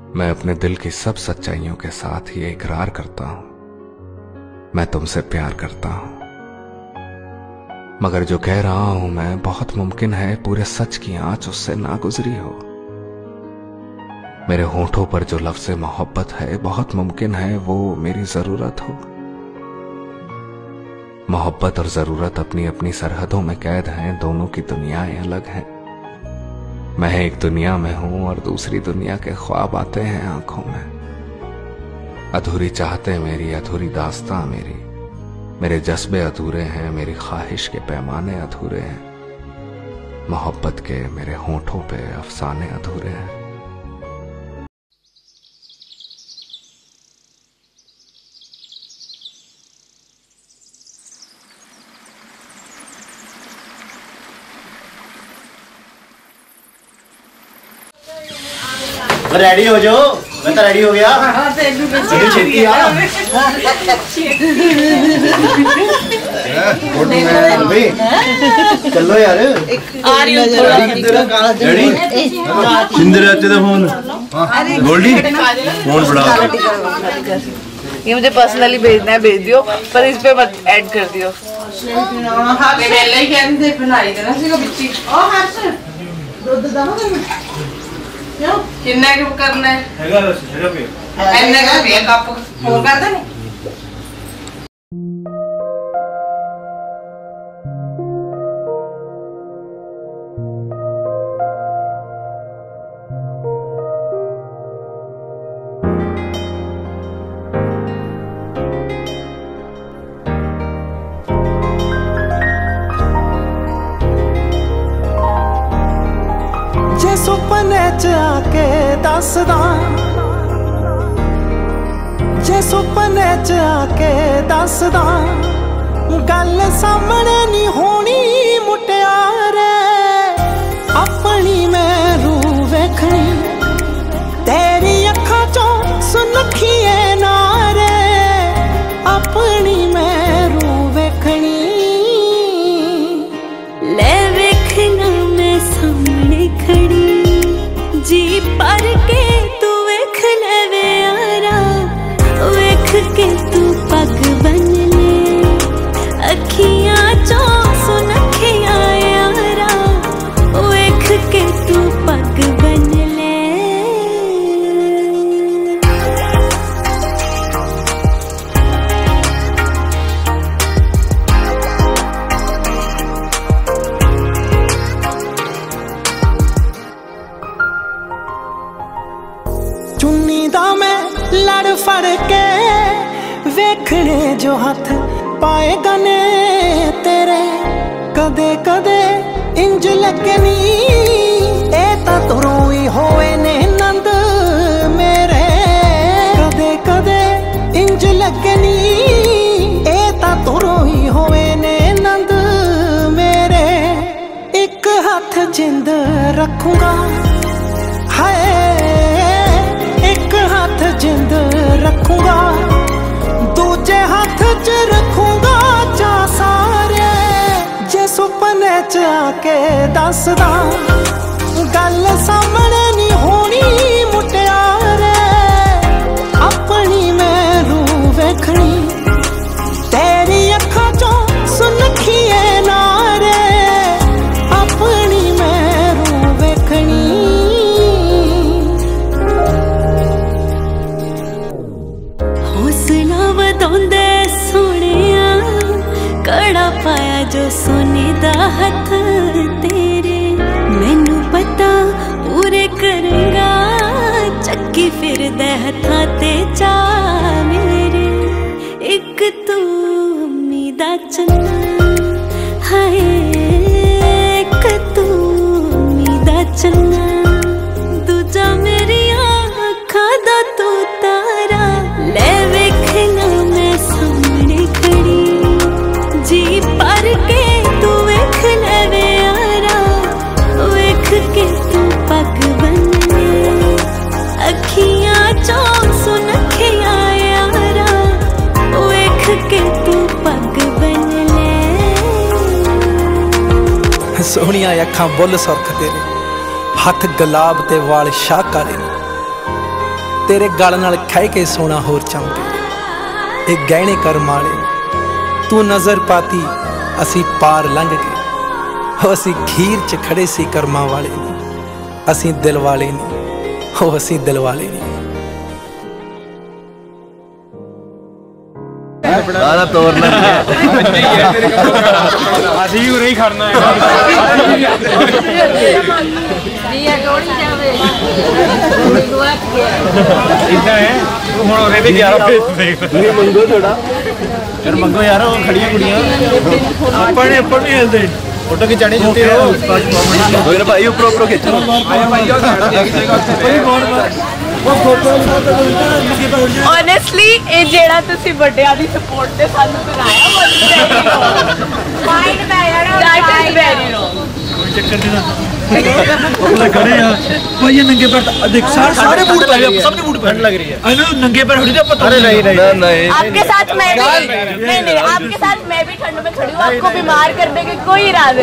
मैं अपने दिल की सब सच्चाइयों के साथ ये इकरार करता हूं, मैं तुमसे प्यार करता हूं। मगर जो कह रहा हूं मैं, बहुत मुमकिन है पूरे सच की आंच उससे ना गुजरी हो। मेरे होठों पर जो लफ्ज़ मोहब्बत है, बहुत मुमकिन है वो मेरी जरूरत हो। मोहब्बत और जरूरत अपनी अपनी सरहदों में कैद हैं, दोनों की दुनियाएं अलग हैं। मैं एक दुनिया में हूं और दूसरी दुनिया के ख्वाब आते हैं आंखों में। अधूरी चाहते मेरी, अधूरी दास्तां मेरी, मेरे जज्बे अधूरे हैं, मेरी ख्वाहिश के पैमाने अधूरे हैं। मोहब्बत के मेरे होठों पे अफसाने अधूरे हैं। रेडी हो जाओ, मैं तो रेडी हो गया। छेती आ चलो यार, आ रही हूं। इंदिर आते तो फोन गोल्डी फोन बड़ा ये मुझे पर्सनली भेजना है, भेज दियो, पर इस पे मत ऐड कर दियो। किन्ने को करना है? इन्ने का भी कप फोन कर दे। जे सुपने च आके दसदा, जे सुपने च आके दसदा, गल सामने नहीं होनी मुटियारे। अपनी मैं रूह वेखनी, तेरी अखां चों सुनखिए नारे। अपनी मैं रूह वेखनी, ले वेखना मैं सामने खड़ी, जी पर के तू वेख ले वे यारा। वेख के तू पग बन ले, अखियां चो सुनखिया यारा। वेख के तू पग बन ले। चुन्नी दा मैं लड़ फड़ के वेखने जो हथ पाए गने तेरे। कदे कदे इंज लगनी ए ता तुरों ही होए ने नंद मेरे। कदे कदे इंज लगनी ए ता तुरों ही होए ने नंद मेरे। एक हाथ जिंद रखूंगा, हाय एक हाथ जिंद रखूंगा, दूजे हाथ च रखूंगा चा सारे। जे सुपने च आके दसदा, गल सामने नहीं होनी मुटियारे। अपनी मैं रूह वेखनी, तेरी अखां चों सुनखिए नारे। अपनी मैं रूह वेखनी, हौसला वधाउंदे सोहणिया, कड़ा पाया जो सोने दा हथ तेरे। मैनू पता पूरे करेगा, चक्की फिरदे हथां ते चा मेरे। एक तू उम्मीदा चन्ना, हाय एक तू उम्मीदा चन्ना, दूजा मेरी आँखां दा तू तारा। ले वेखना मैं सामने खड़ी, जी पर के तू वेख ले वे यारा। वेख के तू पग बन ले, अखियां चो सुनखिया यारा। वेख के तू पग बन ले। सोहणिया अखां बुल सुरख तेरे, हथ गुलाब ते वाल शाहकारे। तेरे गल नाल खह के सोना होर चमके, ये गहने कर्म वाले तू नजर पाती असी पार लंघ के, हो असी खीर च खड़े सी कर्मां वाले नहीं, असी दिल वाले नहीं, हो असी दिल वाले नहीं। सारा तोड़ना ਅਸੀਂ ਉਰੇ ਹੀ ਖੜਨਾ ਹੈ ਇਦਾਂ ਹੈ ਤੂੰ ਹੁਣ ਉਰੇ ਦੇ 11 ਫੇਸ ਦੇਖ ਨਹੀਂ ਮੰਗੋ ਥੋੜਾ ਯਾਰ ਮੰਗੋ ਯਾਰ ਉਹ ਖੜੀਆਂ ਕੁੜੀਆਂ ਆਪਾਂ ਨਹੀਂ ਹਿਲਦੇ फोटो खिंचाने जुटे रहो भाई ऊपर ऊपर खींचो ऑनेस्टली ये जेड़ा तुसी बड़िया दी सपोर्ट ते सानू कराया फाइन मैं यार दैट इज वेरी रॉन्ग चक्कर देना खड़े यार भाई ये नंगे पैर देख सारे बूट पहने सबने बूट पहन लग रही है आई नो नंगे पैर थोड़ी पता अरे नहीं आपके साथ मैं भी नहीं आपके साथ मैं भी ठंड में खड़ी हूँ आपको बीमार करने की कोई इरादे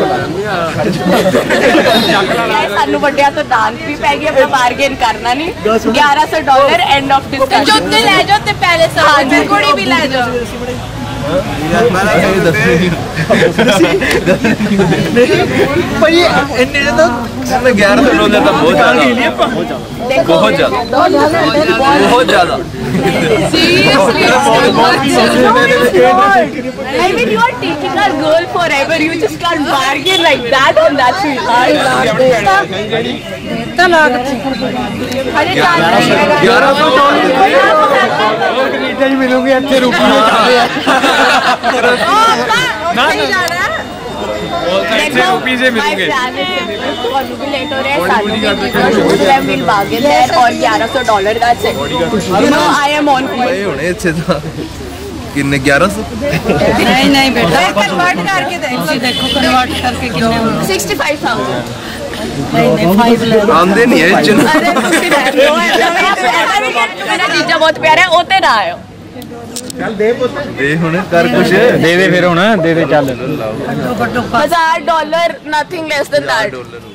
नहीं सानू बड़िया तो डांस भी पै गया अपना बार्गेन करना नहीं $1100 एंड ऑफ डिस्कशन जो ते ले जाओ ते पहले सब कुड़ी भी ले जाओ भाई इन्ने तो $1100 तो बहुत ज्यादा Seriously, I mean, you are taking our girl forever. You just can't bargain like that on that sweetheart. मिलोगे अच्छे रूप में और $1100 का चेक आई एम ऑन किन्ने 1100 नहीं बेटा कन्वर्ट करके देखो कन्वर्ट करके कितने 65,000 आंदे नहीं है मेरा जीजा बहुत प्यारा है ओते ना आयो चल दे हुन कर कुछ दे फिर हुन दे चल $1,000 नथिंग लेस देन दैट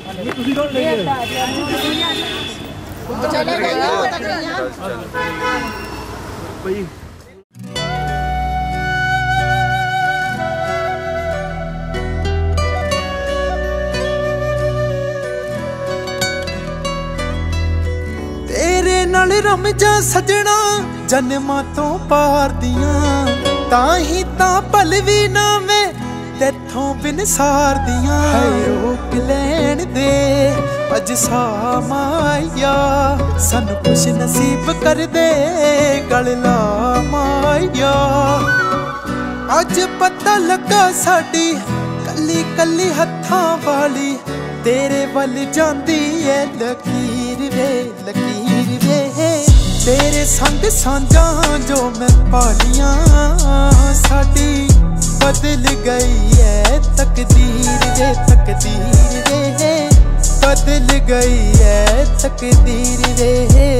तेरे नाल रम जा सजना जन्मां तो पार दियां ताही तां पल भी ना मैं तेथों बिन सार दियां रोक लैण दे अज सामाया सानू खुश नसीब कर दे गल ला माया अज पता लगा साडी कली कली हत्थां वाली तेरे वल जांदी है लकीर वे तेरे संग सांझा जो मैं पालियां साडी बदल गई है तकदीर वे बदल गई है तकदीर वे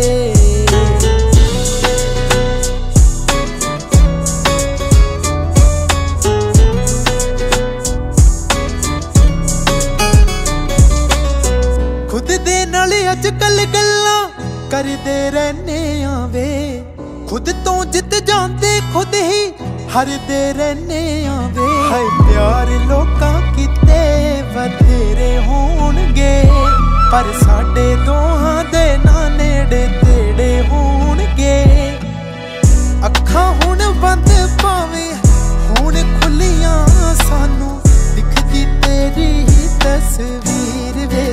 खुद दे नाल अजकल गल्लां करदे रहने आवे खुद तो जित जाते खुद ही हरदे रहने आवे हाय प्यार लोकां किते बथेरे होणगे पर साडे दोहां दे ना नेड़े तेड़े होणगे अखां हुण बंद पावे हुण खुलियां सानू दिखदी तेरी तस्वीर वे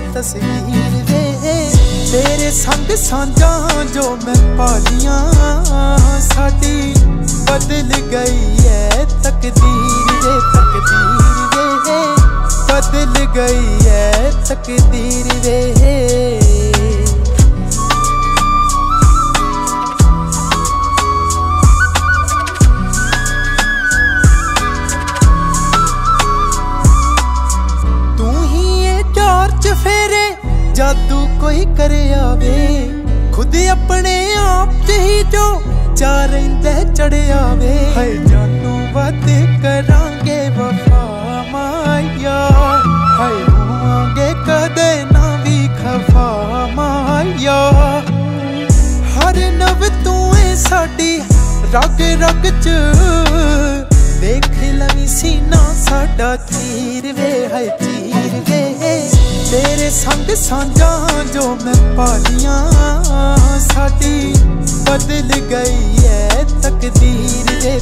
तेरे संग सांझा जो मैं पालियां साडी बदल गई है तकदीर वे बदल गई है तकदीर वे जादू कोई करे आवे खुद अपने आप च ही जो चार चढ़े आवे हाय जानू बात करांगे वफा माया हाय होंगे कदे ना भी खफा माया रग च देख लवी सीना साडा चीर वे है चीर वे तेरे संग सांझा जो मैं पालियां साडी बदल गई है तकदीर वे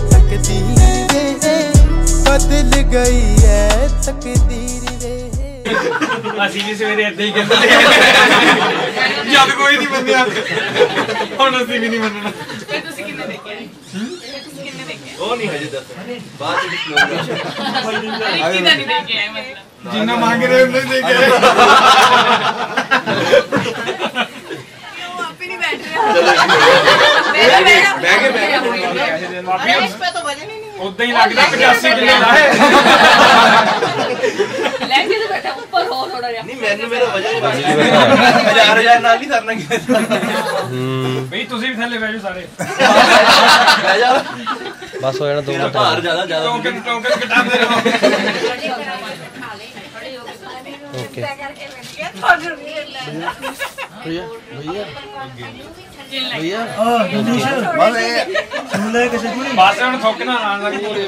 बदल गई है तकदीर वे ਅਸੀਂ ਵੀ ਸਵੇਰੇ ਏਦਾਂ ਹੀ ਕਹਿੰਦੇ ਜਦ ਕੋਈ ਨਹੀਂ ਮੰਨਿਆ ਹੁਣ ਅਸੀਂ ਵੀ ਨਹੀਂ ਮੰਨਣਾ ਤੁਸੀਂ ਕਿੰਨੇ ਦੇਖਿਆ ਤੁਸੀਂ ਕਿੰਨੇ ਦੇਖਿਆ ਉਹ ਨਹੀਂ ਹਜੇ ਦੱਸ ਬਾਅਦ ਚ ਦਿਖਾਉਂਗਾ ਕਿੰਨਾ ਨਹੀਂ ਦੇਖਿਆ ਮਤਲਬ ਜਿੰਨਾ ਮੰਗ ਰਹੇ ਉਹਨੇ ਦੇ ਕੇ आप ही नहीं बैठ रहे इस पे तो वजन ही नहीं ਉਦਾਂ ਹੀ ਲੱਗਦਾ 85 ਕਿਲੋ ਦਾ ਹੈ लहंगे से बैठा ऊपर हो थोड़ा ਨਹੀਂ ਮੈਨੂੰ ਮੇਰਾ ਵਜਨ ਹਜ਼ਾਰ ਨਾਲ ਨਹੀਂ ਸਰਨਾ ਬਈ ਤੁਸੀਂ ਵੀ ਥੱਲੇ ਬਹਿ ਜਾਓ ਸਾਰੇ ਲੈ ਜਾ बस हो जाना 2 ਤੇਰਾ ਭਾਰ ਜ਼ਿਆਦਾ ਟੋਕਨ ਘਟਾਉਂਦੇ ਰਹੋ ओके ਭਈਆ ਬਸ ਹੁਣ ਥੋਕਣਾ ਆਣ ਲੱਗ ਪੂਰੇ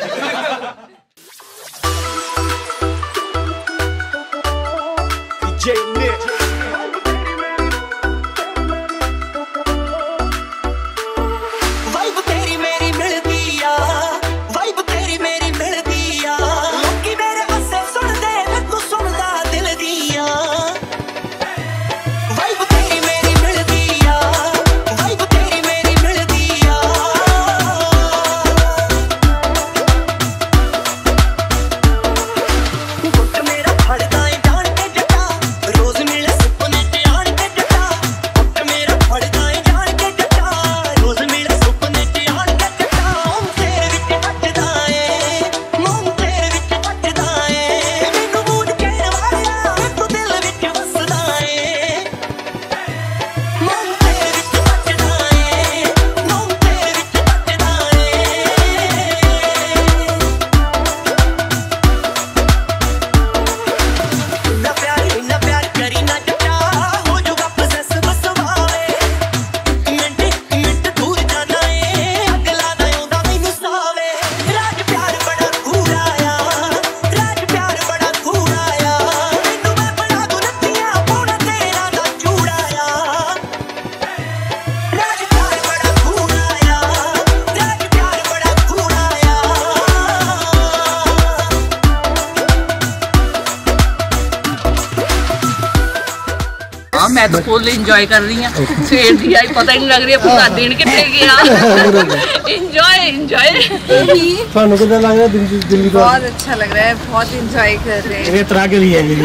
मैं तो फुल इंजॉय कर रही हूँ सवेर दी आई पता ही नहीं लग रही पूरा दिन कितने गया इंजॉय इंजॉय थानू कितना लग रहा है दिल्ली बहुत अच्छा लग रहा है बहुत इंजॉय कर रहे हैं ये तरह के लिए है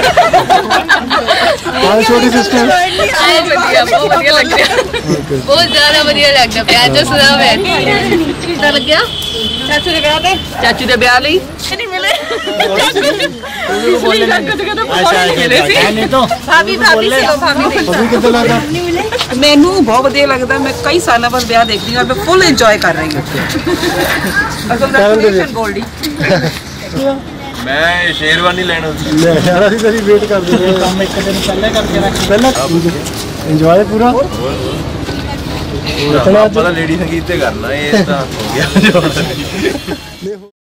हां छोटी सिस्टर बहुत बढ़िया लग रहा है बहुत ज्यादा बढ़िया लग रहा है प्यार जो सुना है कितना लग गया चाचू के ब्याह पे चाचू के ब्याह ਲਈ नहीं मिले बोलने नहीं तो भाभी भाभी से भाभी कितना लगा ਮੈਨੂੰ ਬਹੁਤ ਵਧੀਆ ਲੱਗਦਾ ਮੈਂ ਕਈ ਸਾਲਾਂ ਬਾਅਦ ਵਿਆਹ ਦੇਖਦੀ ਹਾਂ ਮੈਂ ਫੁੱਲ ਇੰਜੋय ਕਰ ਰਹੀ ਹਾਂ ਕੰਗ੍ਰੈਚੁਲੇਸ਼ਨ ਗੋਲਡੀ ਮੈਂ ਸ਼ੇਰਵਾਨੀ ਲੈਣਾ ਸੀ ਯਾਰ ਅਸੀਂ ਤੇਰੀ ਵੇਟ ਕਰਦੇ ਹਾਂ ਕੰਮ ਇੱਕ ਦਿਨ ਪਹਿਲੇ ਕਰਕੇ ਰੱਖ ਪਹਿਲਾਂ ਇੰਜੋय ਪੂਰਾ ਪਤਾ ਲੇਡੀ ਸੰਗੀਤ ਤੇ ਕਰਨਾ ਇਹ ਤਾਂ ਹੋ ਗਿਆ